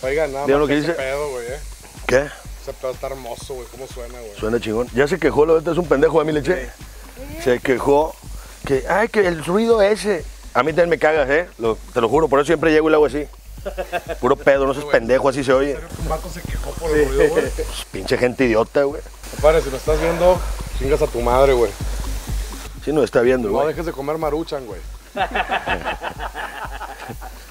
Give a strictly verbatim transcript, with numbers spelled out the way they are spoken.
Oiga, nada ¿Vieron más lo que ese dice? pedo, güey, eh. ¿Qué? Ese pedo está hermoso, güey. ¿Cómo suena, güey? Suena chingón. Ya se quejó, la verdad es un pendejo de mi leche. Se quejó que, ay, que el ruido ese. A mí también me cagas, ¿eh? Lo- te lo juro, por eso siempre llego y lo hago así. Puro pedo, no seas pendejo, así se oye. ¿En serio que un vato se quejó por el ruido, güey? Pues, pinche gente idiota, güey. Compadre, si me estás viendo, chingas a tu madre, güey. Sí nos está viendo, No güey. dejes de comer maruchan, güey.